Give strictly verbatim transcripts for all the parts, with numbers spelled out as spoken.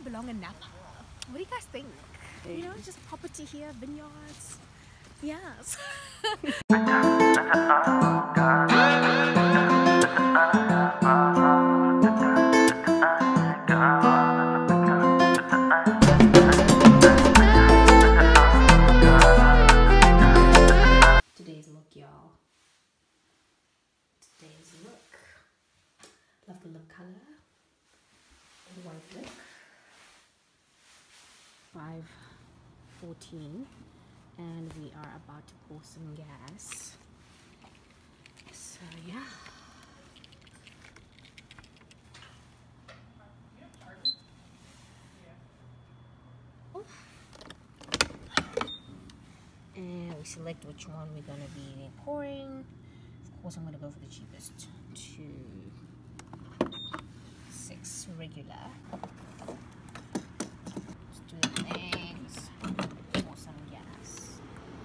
belong in Napa. What do you guys think? You know, just property here, vineyards. Yes. Today's look, y'all. Today's look. Love the lip color. White lip. five fourteen, and we are about to pour some gas. So yeah. Oh. And we select which one we're gonna be pouring. Of course, I'm gonna go for the cheapest. Two, six regular. Things for some gas.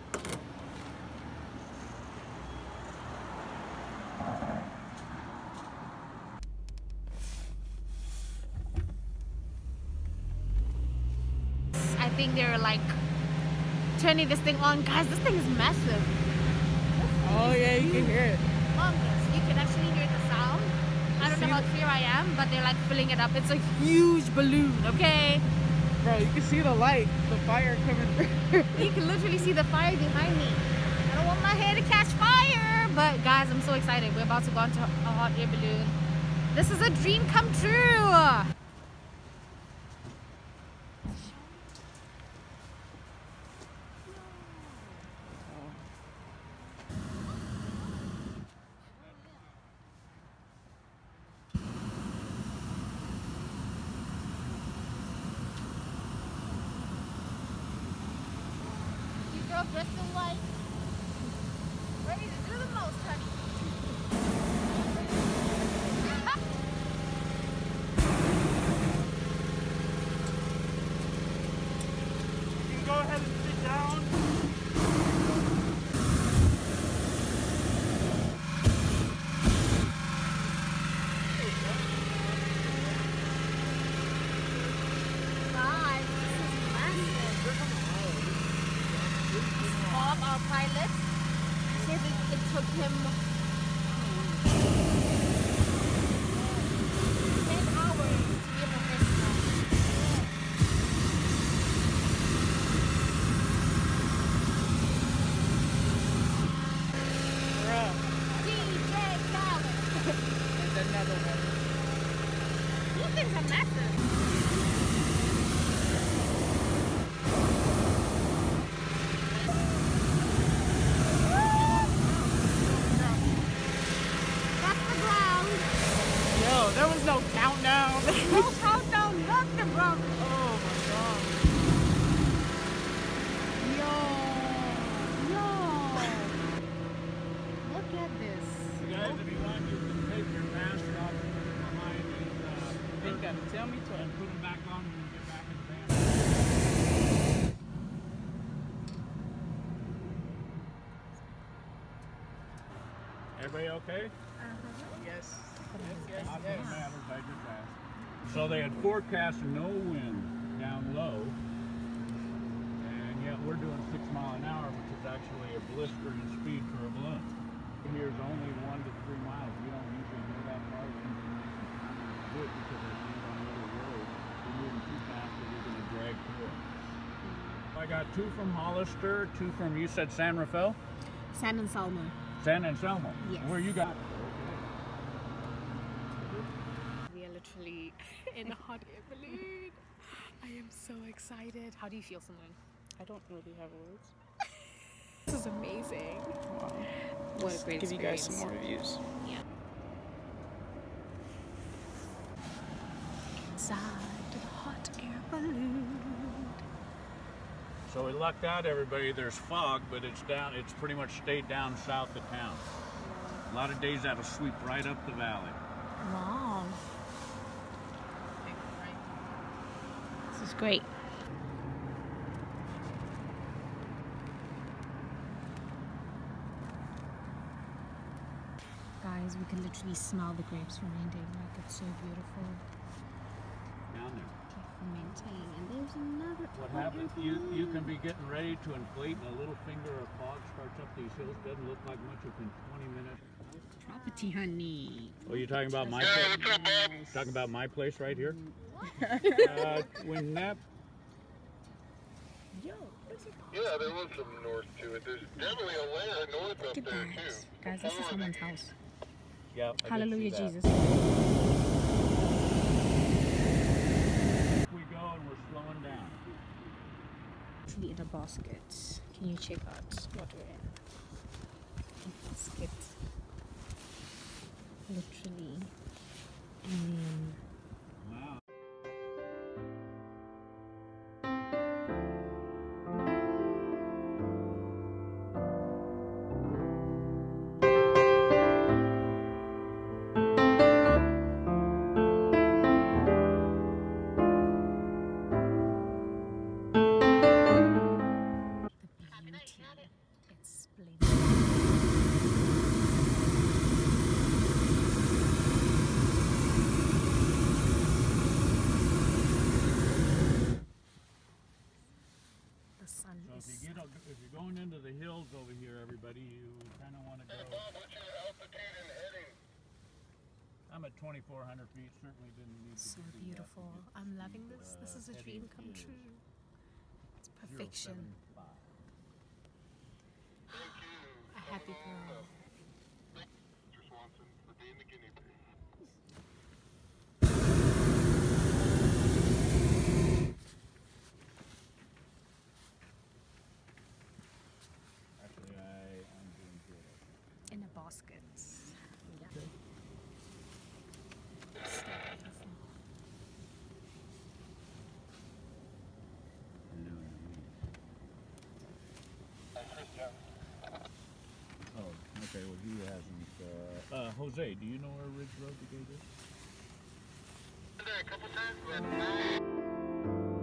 I think they're like turning this thing on. Guys, this thing is massive. Oh yeah, you can hear it. Humongous. You can actually hear the sound. I don't know how clear I am, but they're like filling it up. It's a huge balloon, okay? Bro, you can see the light, the fire coming through. You can literally see the fire behind me. I don't want my hair to catch fire, but guys, I'm so excited. We're about to go into a hot air balloon. This is a dream come true. Dressed in white, ready to do the most, honey. You can go ahead and sit down. Guys, this is massive. Bob, our pilot, says it, it took him ten hours to be able to get that. D J Ballon. There's another one. These things are massive. There was no countdown. No countdown, nothing, bro. Oh my god. Yo, yo. Look at this. You guys, if you want, you can take your mask off behind and uh, You ain't gotta tell me and twice. put them back on when you get back in the van. Everybody okay? Yes. Yes, Not that it matters, I just asked. So they had forecast no wind down low, and yet we're doing six mile an hour, which is actually a blistering speed for a balloon. Here's only one to three miles. We don't usually go that far. We usually do it because I think on the other road, if we're moving too fast, we're going to drag through it. I got two from Hollister, two from, you said San Rafael? San Anselmo. San Anselmo. Yes. Where you got? We are literally in a hot air balloon. I am so excited. How do you feel, Simone? I don't really have words. This is amazing. Wow. What Let's a great give you guys experience. some more reviews. Yeah. Inside the hot air balloon. So we lucked out, everybody. There's fog, but it's down. It's pretty much stayed down south of town. A lot of days that'll sweep right up the valley. Wow. This is great. Guys, we can literally smell the grapes fermenting. Like, it's so beautiful. Down there. Okay, ferment. What happens, you, you can be getting ready to inflate and a little finger of fog starts up these hills. Doesn't look like much within twenty minutes. Property, honey. Oh, you talking about my place? Talking about my place right here? uh, when Napa. Yo, Yeah, there was some north to it. There's definitely a layer north up there too. Guys, this is someone's house. Yeah. I Hallelujah, did see Jesus. that. We go and we're slowing down. Actually in a basket. Can you check out what we're in? A basket. Literally. And Wow. it's splendid. The sun So if is you get up, if you're going into the hills over here, everybody, you kind of want to Hey go. Bob, what's your altitude and heading? I'm at twenty-four hundred feet. Certainly didn't need to so do that. beautiful. I'm loving this. This is a Uh, dream heading come is true. It's zero perfection. seven five. Thank you. A happy girl. Mister Swanson for being the guinea pig. Actually, I am doing good. In a basket. Yeah. Okay. So beautiful. Oh, okay. Well, he hasn't. Uh, uh, Jose, do you know where Ridge Road to Gate is? Been there a couple times, but no.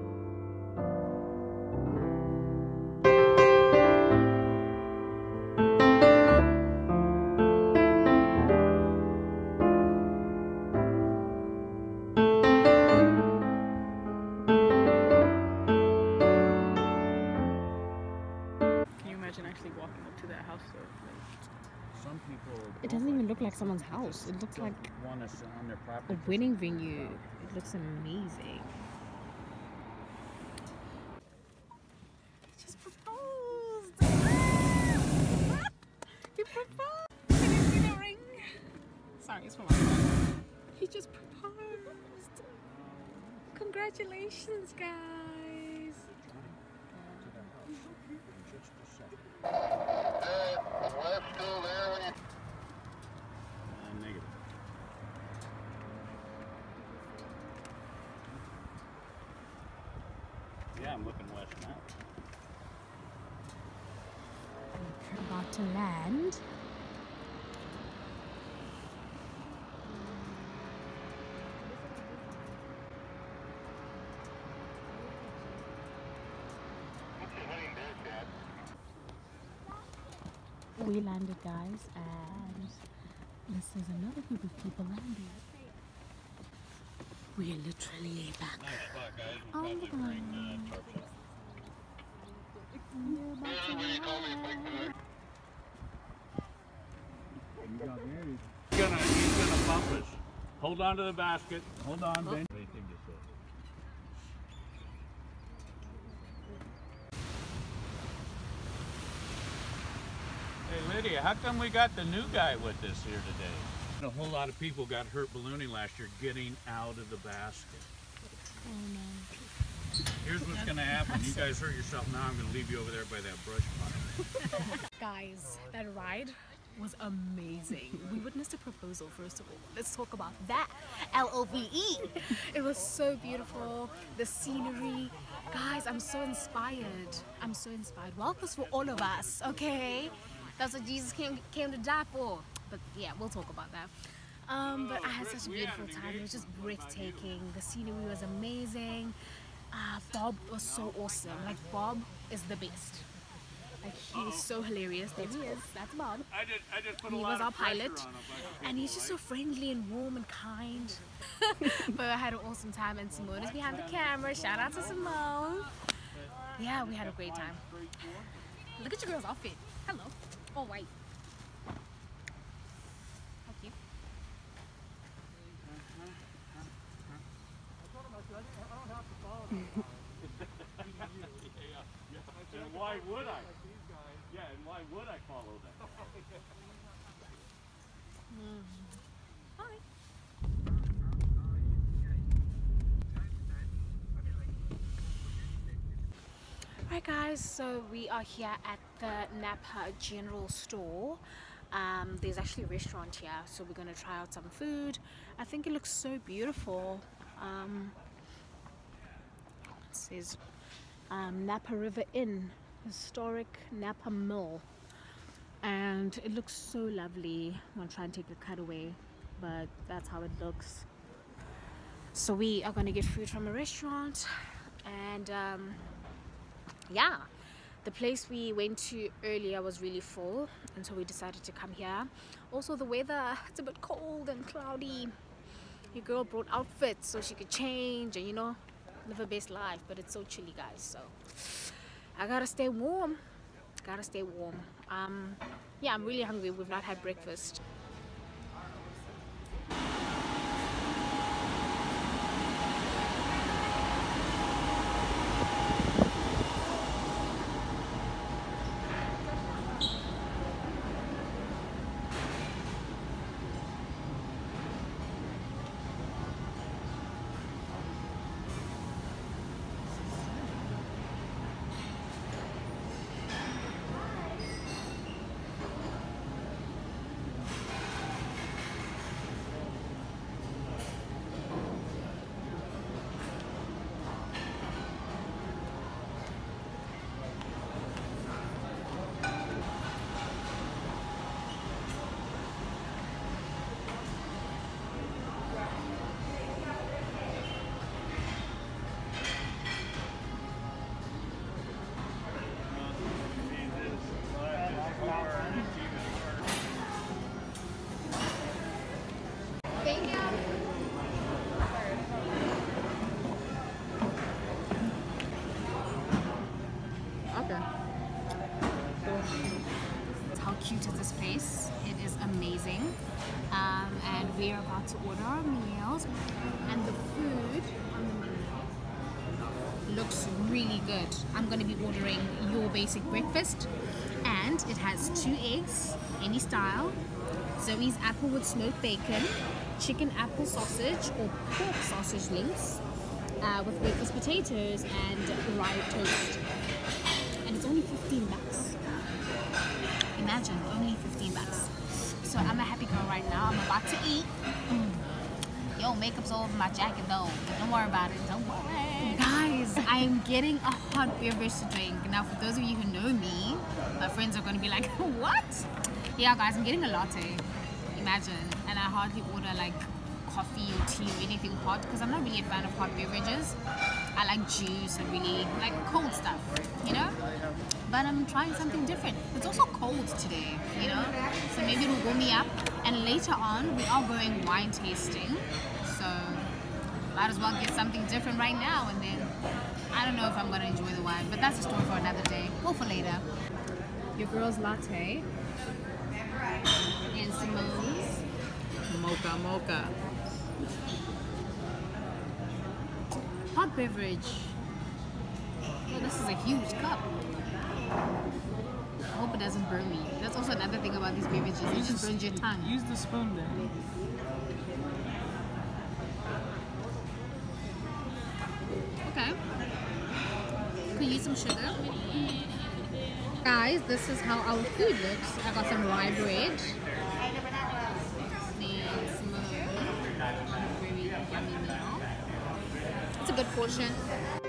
Can you imagine actually walking up to that house though? Like, Some people. It doesn't even look like someone's house. It looks like want to sit on their property. a wedding venue. It looks amazing. He just proposed. He proposed. Can you see the ring? Sorry, it's for my phone. He just proposed. Congratulations, guys. Just a second. Uh, west still there when you Uh, negative. Yeah, I'm looking west now. We're about to land. what's your heading there, Dad? We landed, guys, and this is another group of people landing. We are literally back. Nice spot, guys. We'll Oh probably my bring uh, tarps up. We're about to Everybody call me Big land. Boy. He's gonna, he's gonna bump us. Hold on to the basket. Hold on, Ben. Anything to say? Hey Lydia, how come we got the new guy with us here today? A whole lot of people got hurt ballooning last year getting out of the basket. Oh no. Here's what's gonna happen. You guys hurt yourself now. I'm gonna leave you over there by that brush pile. Guys, that ride was amazing. We witnessed a proposal, first of all. Let's talk about that. L O V E. It was so beautiful. The scenery. Guys, I'm so inspired. I'm so inspired. Well, this for all of us, okay? That's what Jesus came, came to die for. But yeah, we'll talk about that. Um, but I had such a beautiful time. It was just breathtaking. The scenery was amazing. Uh, Bob was so awesome. Like, Bob is the best. Like, he is so hilarious. There he is. That's Bob. I just, I just put He a lot was our of pressure pilot, on him, like, and he's just so friendly and warm and kind. But I had an awesome time, and Simone is behind the camera. Shout out to Simone. Yeah, we had a great time. Look at your girl's outfit. Hello. All white. How cute. And why would I? Yeah, and why would I follow that? Mm. Hi. Alright guys, so we are here at the Napa general store. Um, there's actually a restaurant here, so we're going to try out some food. I think it looks so beautiful. Um, it says um, Napa River Inn, historic Napa Mill. And it looks so lovely. I'm going to try and take a cutaway, but that's how it looks. So we are going to get food from a restaurant, and um, yeah, the place we went to earlier was really full, and so we decided to come here. Also the weather, it's a bit cold and cloudy. Your girl brought outfits so she could change and, you know, live her best life, but it's so chilly guys, so I gotta stay warm. Gotta stay warm. Um, yeah, I'm really hungry. We've not had breakfast. How cute is this place? It is amazing. Um, and we are about to order our meals, and the food on the menu looks really good. I'm going to be ordering your basic breakfast, and it has two eggs, any style, Zoe's apple with smoked bacon, chicken apple sausage or pork sausage links uh, with breakfast potatoes and rye toast. And it's only fifteen bucks. Imagine, only fifteen bucks. So I'm a happy girl right now. I'm about to eat. Mm. Yo, makeup's all over my jacket though. But don't worry about it. Don't worry. Guys, I am getting a hot beverage to drink. Now, for those of you who know me, my friends are going to be like, what? Yeah, guys, I'm getting a latte. Imagine. And I hardly order like coffee or tea or anything hot because I'm not really a fan of hot beverages. I like juice and really like cold stuff, you know? But I'm trying something different. It's also cold today, you know? So maybe it'll warm me up. And later on, we are going wine tasting. So might as well get something different right now, and then I don't know if I'm gonna enjoy the wine, but that's a story for another day or for later. Your girl's latte and Simone's Mocha, mocha. hot beverage. Oh, this is a huge cup. I hope it doesn't burn me. That's also another thing about these beverages. It just burns your tongue. Use the spoon then. Okay. Could use some sugar. Guys, this is how our food looks. I got some rye bread. And some very yummy meal. It's a good portion.